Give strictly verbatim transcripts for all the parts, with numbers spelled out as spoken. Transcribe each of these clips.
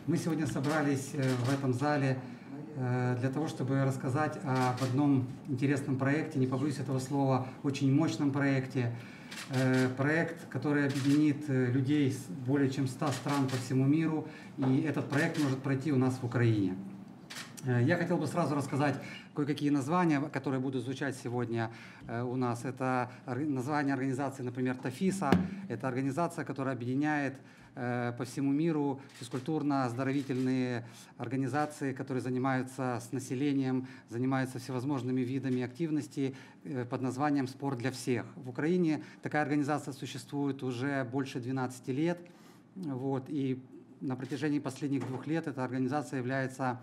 Мы сегодня собрались в этом зале для того, чтобы рассказать об одном интересном проекте, не побоюсь этого слова, очень мощном проекте. Проект, который объединит людей с более чем ста стран по всему миру, и этот проект может пройти у нас в Украине. Я хотел бы сразу рассказать кое-какие названия, которые будут звучать сегодня у нас. Это название организации, например, ТАФИСа. Это организация, которая объединяет по всему миру физкультурно-оздоровительные организации, которые занимаются с населением, занимаются всевозможными видами активности под названием «Спорт для всех». В Украине такая организация существует уже больше двенадцати лет. Вот, и на протяжении последних двух лет эта организация является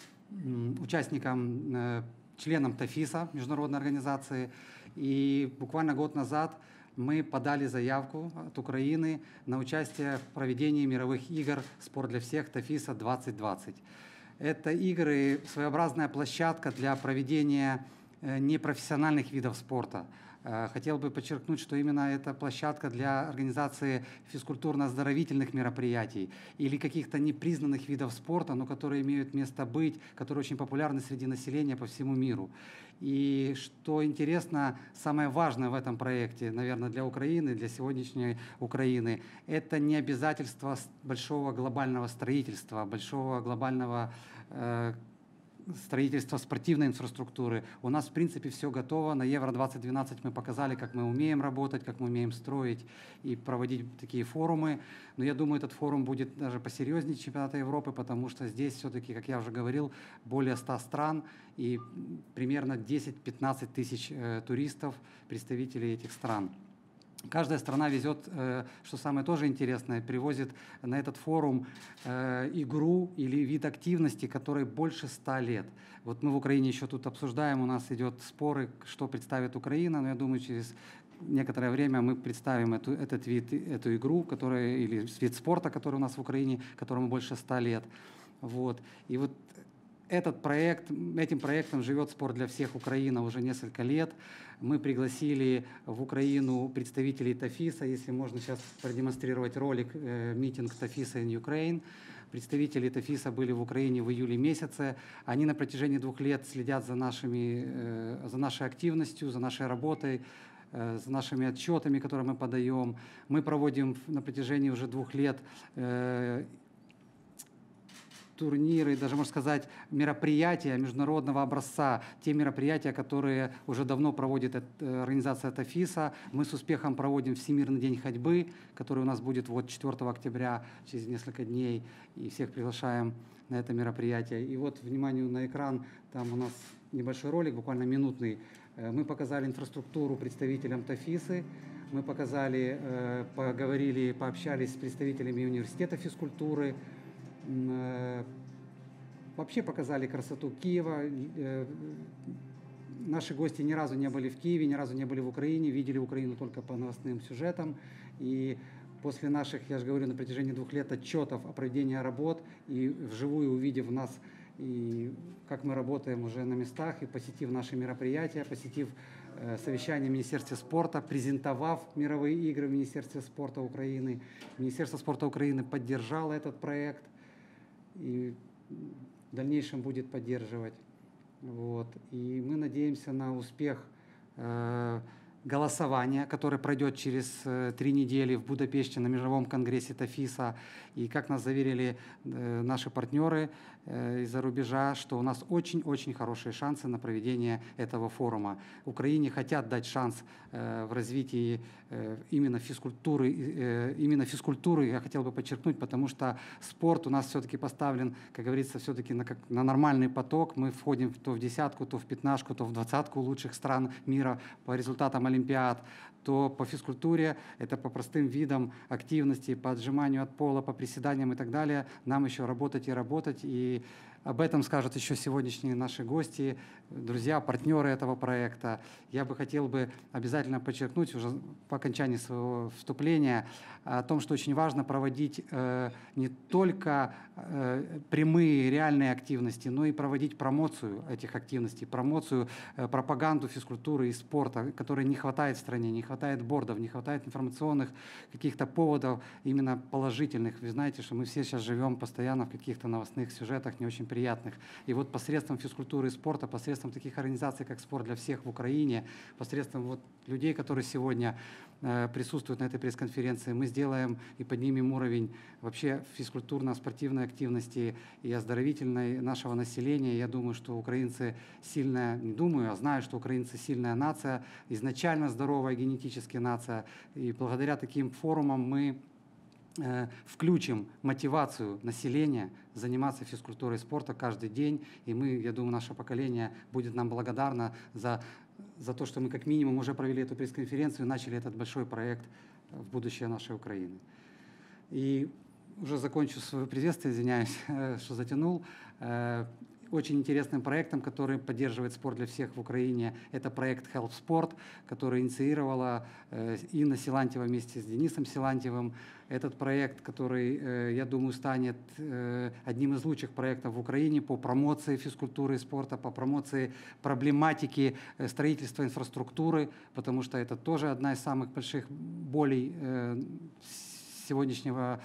участником, членом ТАФИСа, международной организации. И буквально год назад мы подали заявку от Украины на участие в проведении мировых игр «Спорт для всех» ТАФИСа двадцать двадцать. Это игры, своеобразная площадка для проведения непрофессиональных видов спорта. Хотел бы подчеркнуть, что именно эта площадка для организации физкультурно-оздоровительных мероприятий или каких-то непризнанных видов спорта, но которые имеют место быть, которые очень популярны среди населения по всему миру. И что интересно, самое важное в этом проекте, наверное, для Украины, для сегодняшней Украины, это не обязательство большого глобального строительства, большого глобального э, строительство спортивной инфраструктуры. У нас, в принципе, все готово. На Евро двадцать двенадцать мы показали, как мы умеем работать, как мы умеем строить и проводить такие форумы. Но я думаю, этот форум будет даже посерьезнее чемпионата Европы, потому что здесь все-таки, как я уже говорил, более ста стран и примерно десять-пятнадцать тысяч э, туристов, представителей этих стран. Каждая страна везет, что самое тоже интересное, привозит на этот форум игру или вид активности, который больше ста лет. Вот мы в Украине еще тут обсуждаем, у нас идет споры, что представит Украина, но я думаю, через некоторое время мы представим эту, этот вид, эту игру, которая, или вид спорта, который у нас в Украине, которому больше ста лет. Вот. И вот Этот проект, этим проектом живет «Спорт для всех Украина» уже несколько лет. Мы пригласили в Украину представителей ТАФИСа, если можно сейчас продемонстрировать ролик «Митинг ТАФИСа in Ukraine». Представители ТАФИСа были в Украине в июле месяце. Они на протяжении двух лет следят за, нашими, за нашей активностью, за нашей работой, с нашими отчетами, которые мы подаем. Мы проводим на протяжении уже двух лет турниры, даже, можно сказать, мероприятия международного образца, те мероприятия, которые уже давно проводит организация ТАФИСа. Мы с успехом проводим Всемирный день ходьбы, который у нас будет вот четвёртого октября, через несколько дней, и всех приглашаем на это мероприятие. И вот, вниманию на экран, там у нас небольшой ролик, буквально минутный. Мы показали инфраструктуру представителям ТАФИСы, мы показали, поговорили, пообщались с представителями университета физкультуры, вообще показали красоту Киева. Наши гости ни разу не были в Киеве, ни разу не были в Украине, видели Украину только по новостным сюжетам. И после наших, я же говорю, на протяжении двух лет отчетов о проведении работ и вживую увидев нас, и как мы работаем уже на местах, и посетив наши мероприятия, посетив э, совещание в Министерстве спорта, презентовав мировые игры в Министерстве спорта Украины. Министерство спорта Украины поддержало этот проект и в дальнейшем будет поддерживать. Вот. И мы надеемся на успех э, голосования, которое пройдет через э, три недели в Будапеште на Международном конгрессе ТАФИСа. И как нас заверили э, наши партнеры э, из-за рубежа, что у нас очень-очень хорошие шансы на проведение этого форума. Украине хотят дать шанс э, в развитии э, именно физкультуры, э, именно физкультуры, я хотел бы подчеркнуть, потому что спорт у нас все-таки поставлен, как говорится, все-таки на, как, на нормальный поток. Мы входим то в десятку, то в пятнашку, то в двадцатку лучших стран мира по результатам Олимпиад, то по физкультуре, это по простым видам активности, по отжиманию от пола, по приседаниям и так далее, нам еще работать и работать. И об этом скажут еще сегодняшние наши гости, друзья, партнеры этого проекта. Я бы хотел бы обязательно подчеркнуть уже по окончании своего вступления о том, что очень важно проводить э, не только э, прямые реальные активности, но и проводить промоцию этих активностей, промоцию, э, пропаганду физкультуры и спорта, которой не хватает в стране, не хватает хватает бордов, не хватает информационных каких-то поводов именно положительных. Вы знаете, что мы все сейчас живем постоянно в каких-то новостных сюжетах не очень приятных. И вот посредством физкультуры и спорта, посредством таких организаций, как «Спорт для всех» в Украине, посредством вот людей, которые сегодня э, присутствуют на этой пресс-конференции, мы сделаем и поднимем уровень вообще физкультурно-спортивной активности и оздоровительной нашего населения. Я думаю, что украинцы сильная, не думаю, а знаю, что украинцы сильная нация, изначально здоровая генетически нация. И благодаря таким форумам мы э, включим мотивацию населения заниматься физкультурой и спортом каждый день. И мы, я думаю, наше поколение будет нам благодарно за, за то, что мы как минимум уже провели эту пресс-конференцию и начали этот большой проект в будущее нашей Украины. И уже закончу свое приветствие, извиняюсь, что затянул. Очень интересным проектом, который поддерживает спорт для всех в Украине, это проект Help Sport, который инициировала Инна Силантьева вместе с Денисом Силантьевым. Этот проект, который, я думаю, станет одним из лучших проектов в Украине по промоции физкультуры и спорта, по промоции проблематики строительства инфраструктуры, потому что это тоже одна из самых больших болей сегодняшнего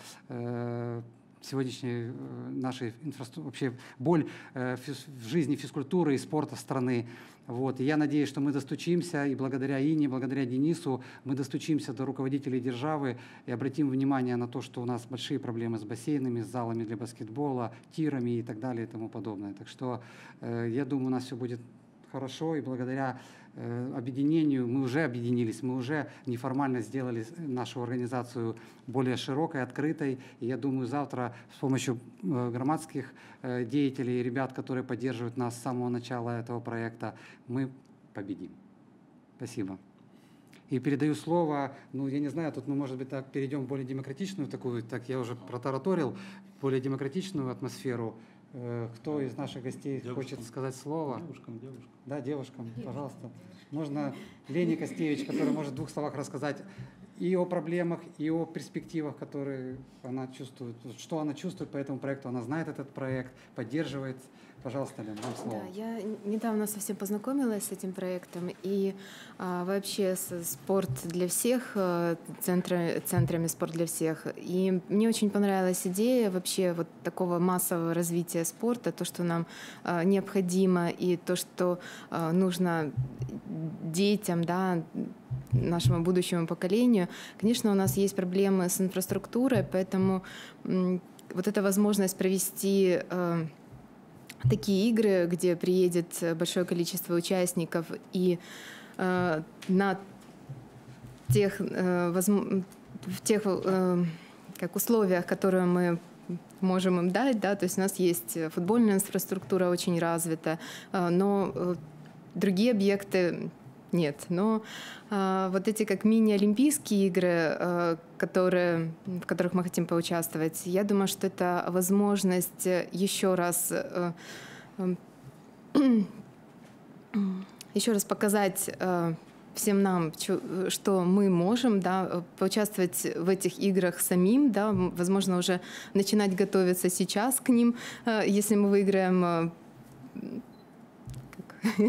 сегодняшней нашей инфраструктуры, вообще боль в жизни физкультуры и спорта страны. Вот. И я надеюсь, что мы достучимся, и благодаря Инне, благодаря Денису, мы достучимся до руководителей державы и обратим внимание на то, что у нас большие проблемы с бассейнами, с залами для баскетбола, тирами и так далее и тому подобное. Так что я думаю, у нас все будет хорошо, и благодаря э, объединению, мы уже объединились, мы уже неформально сделали нашу организацию более широкой, открытой, и я думаю, завтра с помощью э, громадских э, деятелей, ребят, которые поддерживают нас с самого начала этого проекта, мы победим. Спасибо. И передаю слово, ну, я не знаю, тут мы, может быть, так перейдем в более демократичную такую, так я уже протараторил, более демократичную атмосферу. Кто из наших гостей девушкам хочет сказать слово? Девушкам, девушкам. Да, девушкам, пожалуйста. Можно Лене Костевич, которая может в двух словах рассказать и о проблемах, и о перспективах, которые она чувствует, что она чувствует по этому проекту. Она знает этот проект, поддерживает. Пожалуйста, Лен, вам слово. Да, я недавно совсем познакомилась с этим проектом, и а, вообще с «Спорт для всех», центра, центрами «Спорт для всех». И мне очень понравилась идея вообще вот такого массового развития спорта, то, что нам а, необходимо, и то, что а, нужно детям, да, нашему будущему поколению. Конечно, у нас есть проблемы с инфраструктурой, поэтому м, вот эта возможность провести а, такие игры, где приедет большое количество участников, и э, на тех, э, возм... в тех э, как условиях, которые мы можем им дать, да, то есть у нас есть футбольная инфраструктура очень развита, э, но э, другие объекты нет. Но э, вот эти как мини-олимпийские игры, э, которые, в которых мы хотим поучаствовать, я думаю, что это возможность еще раз, э, э, еще раз показать э, всем нам, что мы можем, да, поучаствовать в этих играх самим, да, возможно, уже начинать готовиться сейчас к ним, э, если мы выиграем. Э,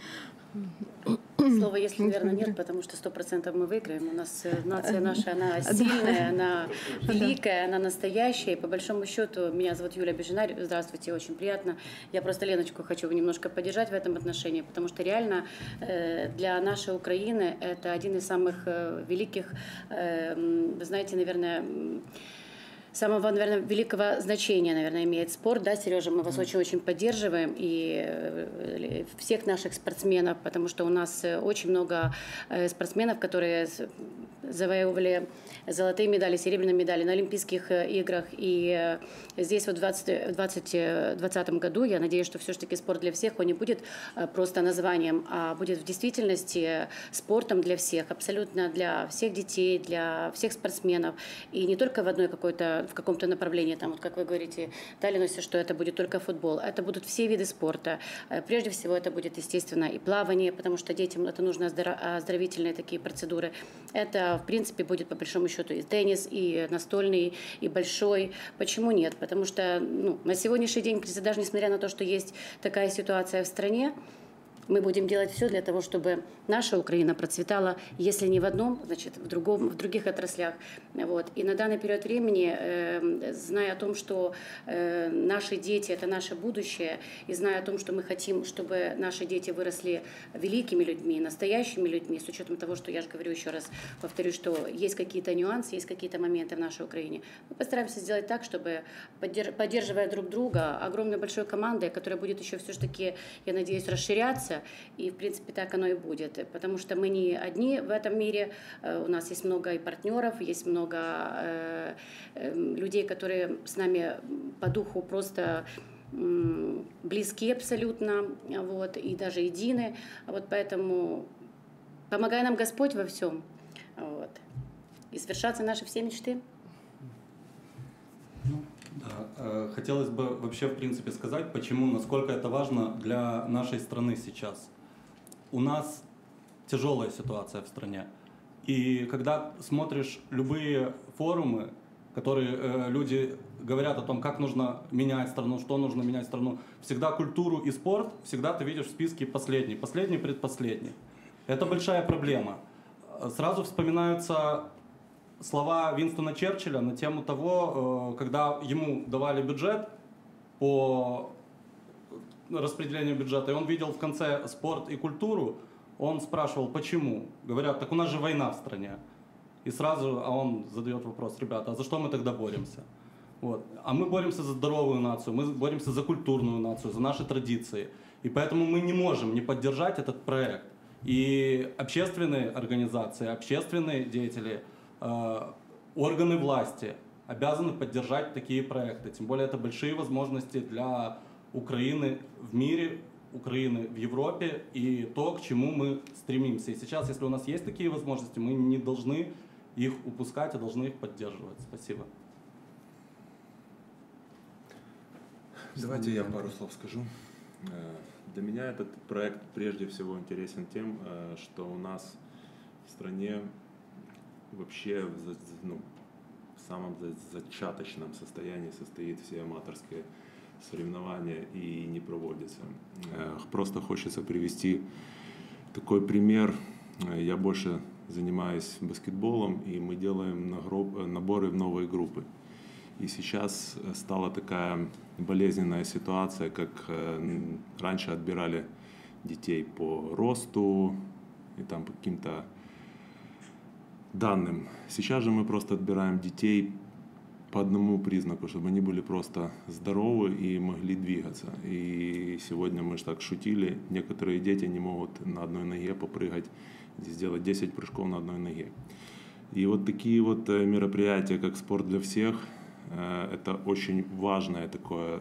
Слова «если», наверное, нет, потому что сто процентов мы выиграем. У нас нация наша, она сильная, она великая, она настоящая. И по большому счету, меня зовут Юлия Бежинарь. Здравствуйте, очень приятно. Я просто Леночку хочу немножко поддержать в этом отношении, потому что реально для нашей Украины это один из самых великих, вы знаете, наверное, самого, наверное, великого значения, наверное, имеет спорт. Да, Сережа, мы вас очень-очень поддерживаем, и всех наших спортсменов, потому что у нас очень много спортсменов, которые завоевывали золотые медали, серебряные медали на Олимпийских играх. И здесь вот в двадцатом году, я надеюсь, что все-таки спорт для всех, он не будет просто названием, а будет в действительности спортом для всех, абсолютно для всех детей, для всех спортсменов. И не только в одной какой-то, в каком-то направлении, там, вот как вы говорите, да, Ленуся, что это будет только футбол. Это будут все виды спорта. Прежде всего это будет, естественно, и плавание, потому что детям это нужно оздоровительные такие процедуры. Это, в принципе, будет по большому счету и теннис, и настольный, и большой. Почему нет? Потому что ну, на сегодняшний день, даже несмотря на то, что есть такая ситуация в стране, мы будем делать все для того, чтобы наша Украина процветала, если не в одном, значит, в другом, в других отраслях. Вот. И на данный период времени, э, зная о том, что э, наши дети – это наше будущее, и зная о том, что мы хотим, чтобы наши дети выросли великими людьми, настоящими людьми, с учетом того, что я же говорю еще раз, повторю, что есть какие-то нюансы, есть какие-то моменты в нашей Украине, мы постараемся сделать так, чтобы, поддерживая друг друга, огромной большой командой, которая будет еще все-таки, я надеюсь, расширяться, и, в принципе, так оно и будет. Потому что мы не одни в этом мире. У нас есть много и партнеров, есть много э, э, людей, которые с нами по духу просто э, близки абсолютно, вот, и даже едины. Вот поэтому помогай нам Господь во всем. Вот. И свершатся наши все мечты. Да, хотелось бы вообще, в принципе, сказать, почему, насколько это важно для нашей страны сейчас. У нас тяжелая ситуация в стране. И когда смотришь любые форумы, которые э, люди говорят о том, как нужно менять страну, что нужно менять страну, всегда культуру и спорт, всегда ты видишь в списке последний, последний, предпоследний. Это большая проблема. Сразу вспоминаются слова Винстона Черчилля на тему того, когда ему давали бюджет по распределению бюджета, и он видел в конце спорт и культуру, он спрашивал, почему? Говорят, так у нас же война в стране. И сразу, а он задает вопрос, ребята, а за что мы тогда боремся? Вот. А мы боремся за здоровую нацию, мы боремся за культурную нацию, за наши традиции. И поэтому мы не можем не поддержать этот проект. И общественные организации, общественные деятели, органы власти обязаны поддержать такие проекты. Тем более это большие возможности для Украины в мире, Украины в Европе и то, к чему мы стремимся. И сейчас, если у нас есть такие возможности, мы не должны их упускать, а должны их поддерживать. Спасибо. Давайте я пару слов скажу. Для меня этот проект прежде всего интересен тем, что у нас в стране вообще ну, в самом зачаточном состоянии состоит все аматорские соревнования и не проводятся. Просто хочется привести такой пример. Я больше занимаюсь баскетболом, и мы делаем наборы в новые группы. И сейчас стала такая болезненная ситуация, как раньше отбирали детей по росту и там по каким-то данным. Сейчас же мы просто отбираем детей по одному признаку, чтобы они были просто здоровы и могли двигаться. И сегодня мы же так шутили, некоторые дети не могут на одной ноге попрыгать, сделать десять прыжков на одной ноге. И вот такие вот мероприятия, как «Спорт для всех», это очень важное такое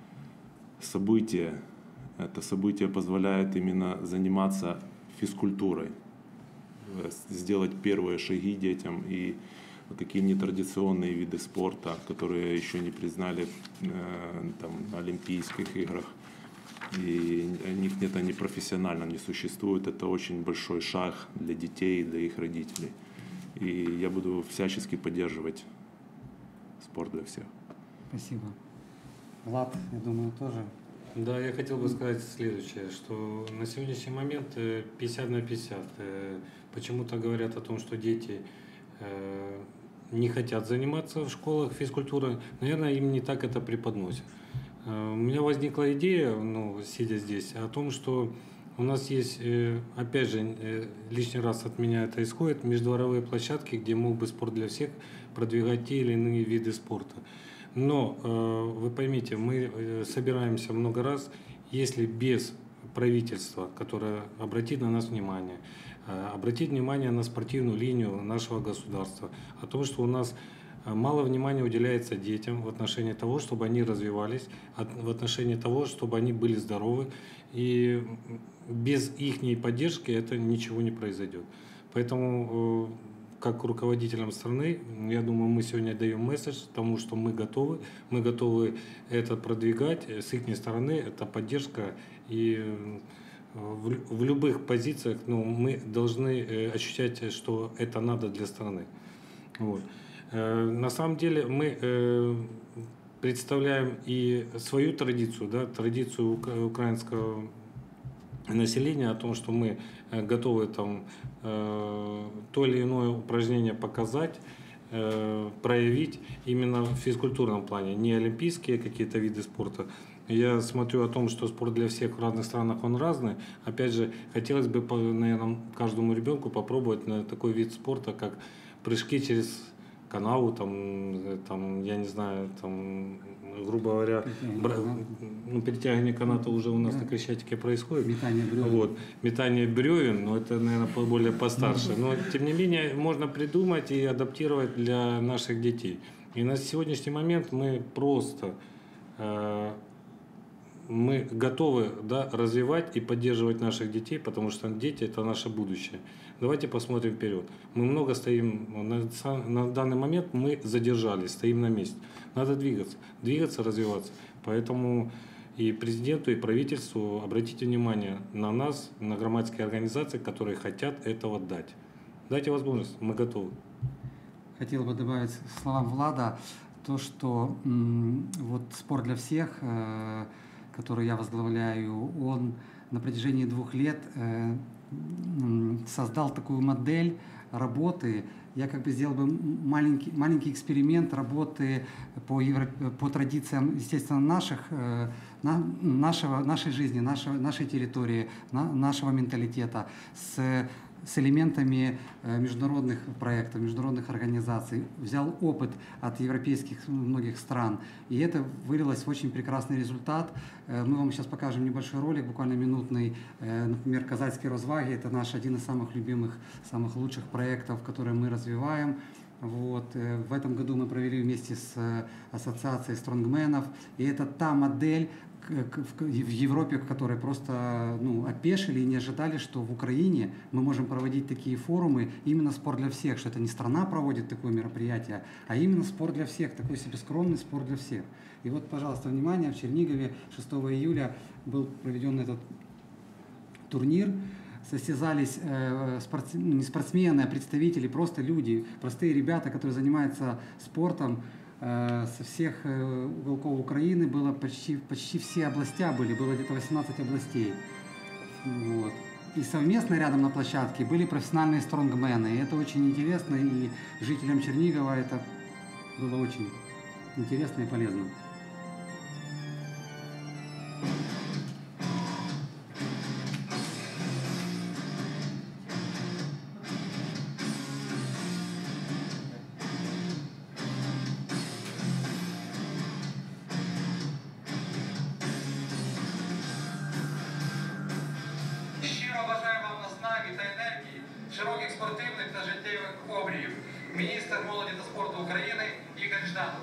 событие. Это событие позволяет именно заниматься физкультурой, сделать первые шаги детям, и вот такие нетрадиционные виды спорта, которые еще не признали там, на Олимпийских играх, и у них нет, они профессионально не существуют. Это очень большой шаг для детей и для их родителей. И я буду всячески поддерживать спорт для всех. Спасибо. Влад, я думаю, тоже. Да, я хотел бы сказать следующее, что на сегодняшний момент пятьдесят на пятьдесят. Почему-то говорят о том, что дети не хотят заниматься в школах физкультурой. Наверное, им не так это преподносят. У меня возникла идея, ну, сидя здесь, о том, что у нас есть, опять же, лишний раз от меня это исходит, междворовые площадки, где мог бы спорт для всех продвигать те или иные виды спорта. Но, вы поймите, мы собираемся много раз, если без правительства, которое обратит на нас внимание, обратить внимание на спортивную линию нашего государства, о том, что у нас мало внимания уделяется детям в отношении того, чтобы они развивались, в отношении того, чтобы они были здоровы, и без их поддержки это ничего не произойдет. Поэтому, как руководителям страны, я думаю, мы сегодня даем месседж тому, что мы готовы, мы готовы это продвигать, с их стороны это поддержка, и в, в любых позициях, ну, мы должны ощущать, что это надо для страны. Вот. На самом деле мы представляем и свою традицию, да, традицию украинского населения о том, что мы э, готовы там э, то или иное упражнение показать, э, проявить именно в физкультурном плане, не олимпийские какие-то виды спорта. Я смотрю о том, что спорт для всех в разных странах он разный. Опять же, хотелось бы, наверное, каждому ребенку попробовать на такой вид спорта, как прыжки через канаву, там, там, я не знаю, там, грубо говоря, бра... ну, перетягивание каната уже у нас да. на Крещатике происходит. Метание бревен. Вот. Метание бревен, но это, наверное, более постарше. Но, тем не менее, можно придумать и адаптировать для наших детей. И на сегодняшний момент мы просто э, мы готовы да, развивать и поддерживать наших детей, потому что дети – это наше будущее. Давайте посмотрим вперед. Мы много стоим, на, на данный момент мы задержались, стоим на месте. Надо двигаться, двигаться, развиваться. Поэтому и президенту, и правительству обратите внимание на нас, на громадские организации, которые хотят этого дать. Дайте возможность, мы готовы. Хотел бы добавить словам Влада то, что м, вот спорт для всех, э, который я возглавляю, он на протяжении двух лет э, создал такую модель работы. Я как бы сделал бы маленький, маленький эксперимент работы по, евро, по традициям, естественно, наших, э, на, нашего, нашей жизни, нашего, нашей территории, на, нашего менталитета, с, с элементами э, международных проектов, международных организаций. Взял опыт от европейских многих стран, и это вылилось в очень прекрасный результат. Э, мы вам сейчас покажем небольшой ролик, буквально минутный. Э, например, «Казацкие розваги» — это наш один из самых любимых, самых лучших проектов, которые мы развиваем. Вот. В этом году мы провели вместе с ассоциацией стронгменов, и это та модель в Европе, в которой просто ну, опешили и не ожидали, что в Украине мы можем проводить такие форумы, именно спорт для всех, что это не страна проводит такое мероприятие, а именно спорт для всех, такой себе скромный спорт для всех. И вот, пожалуйста, внимание, в Чернигове шестого июля был проведен этот турнир. Состязались э, спорт, не спортсмены, а представители, просто люди, простые ребята, которые занимаются спортом э, со всех э, уголков Украины. Было почти, почти все области были, было где-то восемнадцать областей. Вот. И совместно рядом на площадке были профессиональные стронгмены. И это очень интересно, и жителям Чернигова это было очень интересно и полезно. Широких спортивних та життєвих обріїв. Міністр молоді та спорту України Ігор Жданов.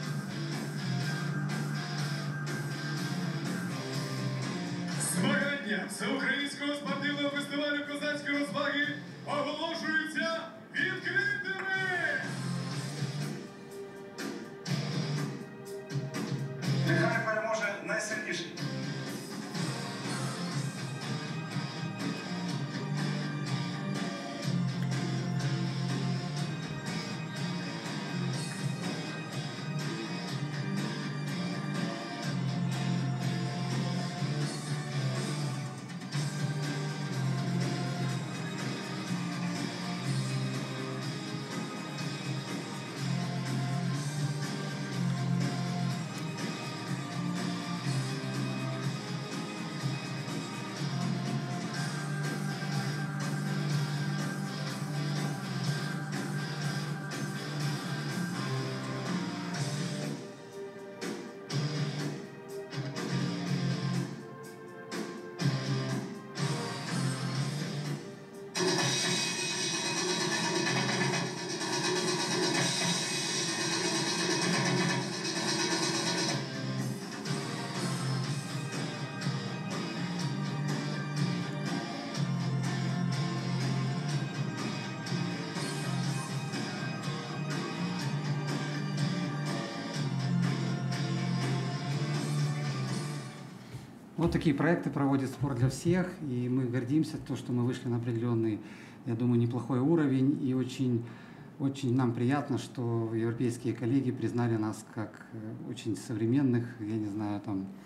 Змагання Всеукраїнського спортивного фестивалю «Козацькі розваги» оголошуються відкритими! Нехай переможе найсильніший. Вот такие проекты проводит «Спорт для всех», и мы гордимся, то, что мы вышли на определенный, я думаю, неплохой уровень, и очень, очень нам приятно, что европейские коллеги признали нас как очень современных, я не знаю, там,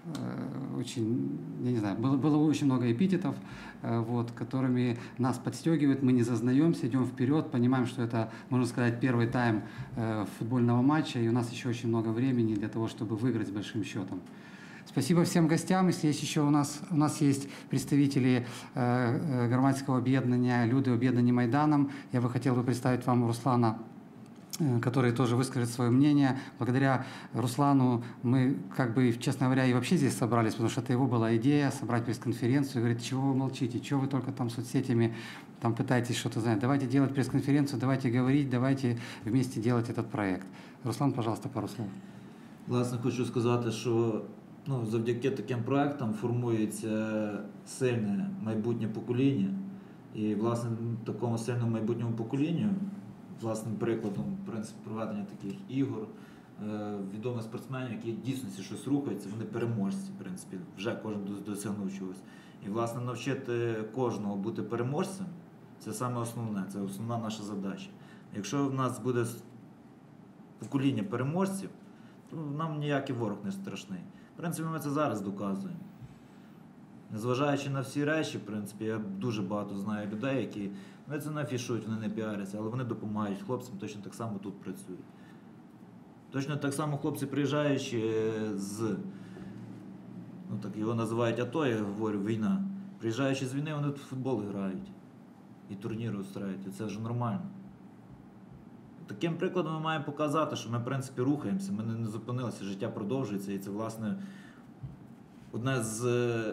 э, очень, я не знаю, было, было очень много эпитетов, э, вот, которыми нас подстегивают, мы не зазнаемся, идем вперед, понимаем, что это, можно сказать, первый тайм э, футбольного матча, и у нас еще очень много времени для того, чтобы выиграть с большим счетом. Спасибо всем гостям. Если есть еще у нас, у нас есть представители э, громадского объединения «Люди объединения Майданом». Я бы хотел бы представить вам Руслана, э, который тоже выскажет свое мнение. Благодаря Руслану мы, как бы, честно говоря, и вообще здесь собрались, потому что это его была идея собрать пресс-конференцию. И говорит, чего вы молчите, чего вы только там соцсетями там пытаетесь что-то знать. Давайте делать пресс-конференцию, давайте говорить, давайте вместе делать этот проект. Руслан, пожалуйста, пару слов. Власне, хочу сказати, що ну, завдяки таким проектам формується сильне майбутнє покоління. І, власне, такому сильному майбутньому поколінню, власним прикладом, в принципі, проведення таких ігор, е, відомих спортсменів, які дійсно щось рухаються, вони переможці, в принципі, вже кожен досягнув чогось. І, власне, навчити кожного бути переможцем, це саме основне, це основна наша задача. Якщо в нас буде покоління переможців, то нам ніякий ворог не страшний. В принципі, ми це зараз доказуємо. Незважаючи на всі речі, в принципі, я дуже багато знаю людей, які вони це не афішують, вони не піаряться, але вони допомагають хлопцям, точно так само тут працюють. Точно так само хлопці, приїжджаючи з, ну так його називають АТО, я говорю, війна. Приїжджаючи з війни, вони тут в футбол грають і турніри устраюють, і це вже нормально. Таким прикладом ми маємо показати, що ми, в принципі, рухаємося, ми не зупинилися, життя продовжується, і це, власне, одне з,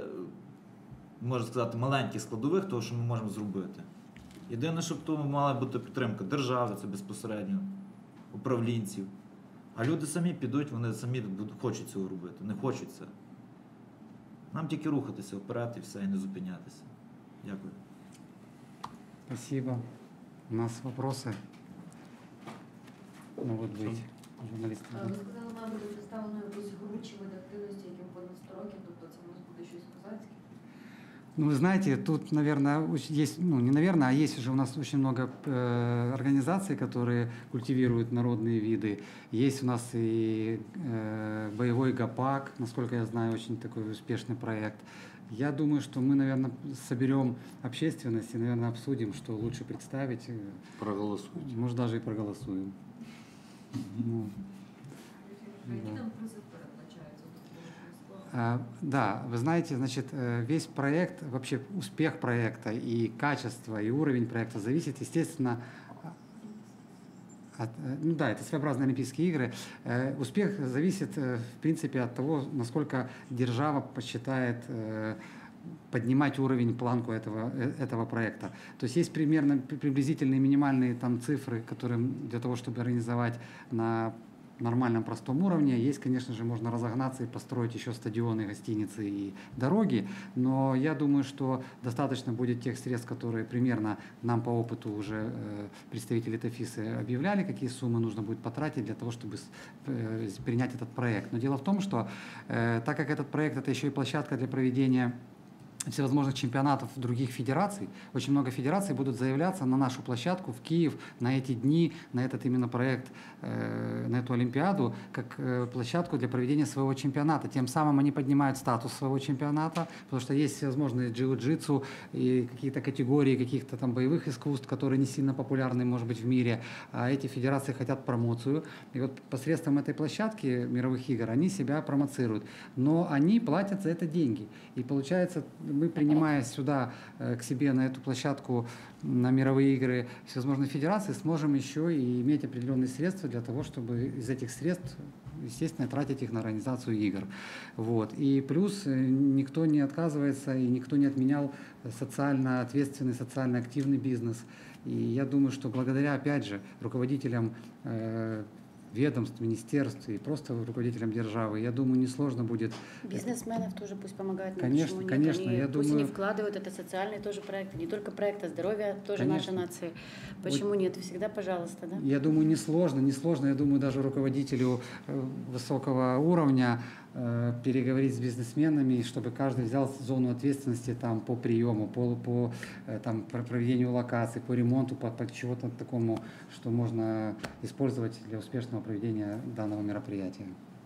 можна сказати, маленьких складових того, що ми можемо зробити. Єдине, щоб тому мала бути підтримка держави, це безпосередньо, управлінців. А люди самі підуть, вони самі хочуть цього робити, не хочуть це. Нам тільки рухатися вперед і все, і не зупинятися. Дякую. Спасибо. У нас вопросы могут быть. Журналісти. Ви сказали, нам буде представлено якусь гру чи вид активності, яким понад сто років, тобто це у нас буде щось козацьке? Ну, вы знаете, тут, наверное, есть, ну, не наверное, а есть уже у нас очень много э, организаций, которые культивируют народные виды. Есть у нас и э, боевой ГАПАК, насколько я знаю, очень такой успешный проект. Я думаю, что мы, наверное, соберем общественность и, наверное, обсудим, что лучше представить. Проголосуйте. Может, даже и проголосуем. Ну, Які да. там призи передбачаються? А, Да, вы знаете, значит, э, весь проект, вообще успех проекта и качество, и уровень проекта зависит, естественно, от, э, ну да, это своеобразные Олимпийские игры. Э, Успех зависит, э, в принципе, от того, насколько держава посчитает э, поднимать уровень, планку этого, э, этого проекта. То есть есть примерно при- приблизительные минимальные там цифры, которые для того, чтобы организовать на нормальном, простом уровне. Есть, конечно же, можно разогнаться и построить еще стадионы, гостиницы и дороги, но я думаю, что достаточно будет тех средств, которые примерно нам по опыту уже э, представители ТАФИСы объявляли, какие суммы нужно будет потратить для того, чтобы с- э, принять этот проект. Но дело в том, что э, так как этот проект это еще и площадка для проведения всевозможных чемпионатов других федераций. Очень много федераций будут заявляться на нашу площадку в Киев на эти дни, на этот именно проект, э, на эту Олимпиаду, как э, площадку для проведения своего чемпионата. Тем самым они поднимают статус своего чемпионата, потому что есть всевозможные джиу-джитсу и какие-то категории каких-то там боевых искусств, которые не сильно популярны, может быть, в мире, а эти федерации хотят промоцию. И вот посредством этой площадки мировых игр они себя промоцируют. Но они платят за это деньги. И получается, мы, принимая сюда э, к себе на эту площадку, на мировые игры всевозможные федерации, сможем еще и иметь определенные средства для того, чтобы из этих средств, естественно, тратить их на организацию игр. Вот. И плюс э, никто не отказывается и никто не отменял социально ответственный, социально активный бизнес. И я думаю, что благодаря, опять же, руководителям э, ведомств, министерств и просто руководителям державы, я думаю, несложно будет. Бизнесменов тоже пусть помогают. нам, Конечно, почему нет? конечно, Они, я пусть думаю- они вкладывают, это социальные тоже проекты, не только проекты здоровья, тоже Конечно. наша нация. Почему нет? Всегда, пожалуйста, да? Я думаю, несложно, несложно. Я думаю, даже руководителю э, высокого уровня э, переговорить с бизнесменами, чтобы каждый взял зону ответственности там, по приему, по, по э, там, про- проведению локаций, по ремонту, по, по чего-то такому, что можно использовать для успешного проведения данного мероприятия. А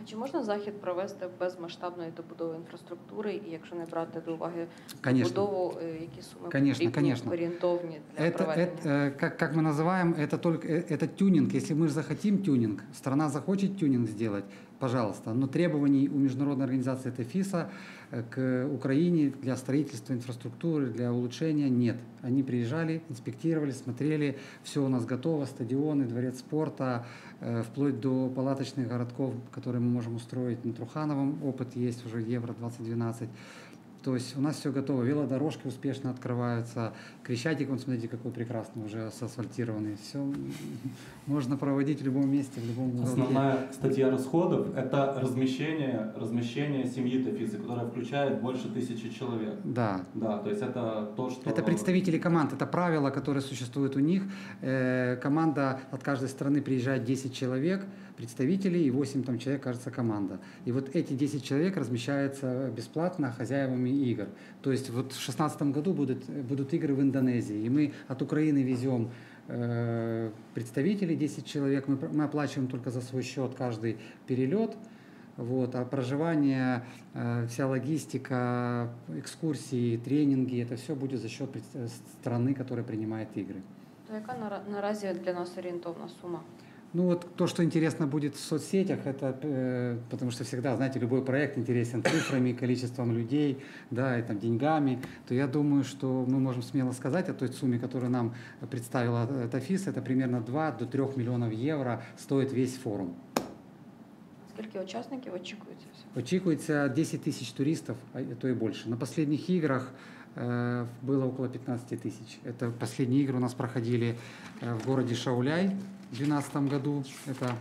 А чи можна захід провести без масштабної добудови інфраструктури, і якщо не брати до уваги Конечно. добудову, е, які суми Конечно, потрібні, конечно. орієнтовні для Это, проведення? это, э, как, как мы называем, это только э, это тюнинг. Если мы захотим тюнинг, страна захочет тюнинг сделать, пожалуйста. Но требований у международной организации ТЭФИСа э, к Украине для строительства инфраструктуры, для улучшения нет. Они приезжали, инспектировали, смотрели, все у нас готово, стадионы, дворец спорта, э, вплоть до палаточных городков, которые мы можем устроить на Трухановом. Опыт есть уже Евро двадцать двенадцать. То есть у нас все готово, велодорожки успешно открываются, Крещатик, вон смотрите, какой прекрасный, уже асфальтированный. Все можно проводить в любом месте, в любом уголке. Основная статья расходов – это размещение, размещение семьи ТЭФИСа, которая включает больше тысячи человек. Да. Да, то есть это то, что… Это представители команд, это правила, которые существуют у них. Э, команда от каждой страны приезжает десять человек, представителей, и восемь там человек, кажется, команда. И вот эти десять человек размещаются бесплатно хозяевами игр. То есть вот в две тысячи шестнадцатом году будут, будут игры в Индонезии, и мы от Украины везем э, представителей, десять человек, мы, мы оплачиваем только за свой счет каждый перелет. Вот, а проживание, э, вся логистика, экскурсии, тренинги, это все будет за счет пред- страны, которая принимает игры. То яка нара- наразі для нас орієнтовна сума? Ну вот то, что интересно будет в соцсетях, это э, потому что всегда, знаете, любой проект интересен цифрами, количеством людей, да, и там деньгами, то я думаю, что мы можем смело сказать о той сумме, которую нам представила э, ТЭФИС, это примерно два до трёх миллионов евро стоит весь форум. Скільки учасників очікується всього? Очікуется десять тысяч туристов, а то и больше. На последних играх э, было около пятнадцать тысяч. Это последние игры у нас проходили э, в городе Шауляй в две тысячи двенадцатом году. Это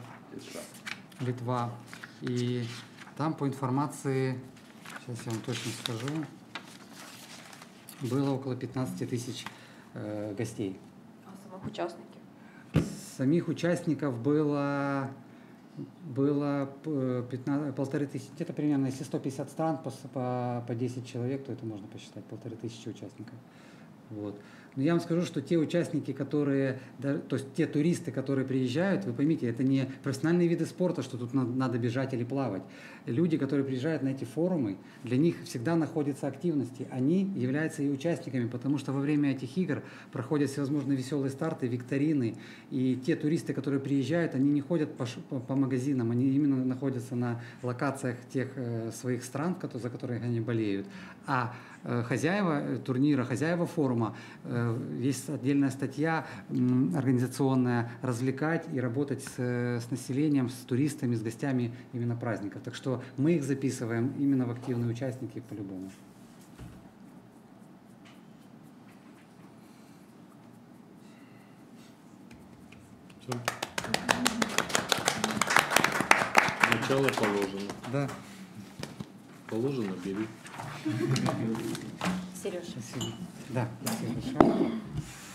Литва. И там по информации, сейчас я вам точно скажу, было около пятнадцать тысяч э, гостей. А самих учасників? Самих участников было было э, пятнадцать, полторы тысячи, где-то примерно, если сто пятьдесят стран по, по, по десять человек, то это можно посчитать, полторы тысячи участников. Вот. Но я вам скажу, что те участники, которые, да, то есть те туристы, которые приезжают, вы поймите, это не профессиональные виды спорта, что тут надо, надо бежать или плавать. Люди, которые приезжают на эти форумы, для них всегда находятся активности. Они являются и участниками, потому что во время этих игр проходят всевозможные веселые старты, викторины. И те туристы, которые приезжают, они не ходят по, по, по магазинам, они именно находятся на локациях тех э, своих стран, которые, за которые они болеют. А э, хозяева турнира, хозяева форума, э, есть отдельная статья м, организационная, развлекать и работать с, с населением, с туристами, с гостями именно праздников. Так что мы их записываем именно в активные участники по-любому. Все. Начало положено. Да. Положено, бери. Сереж. Спасибо. Да, спасибо большое.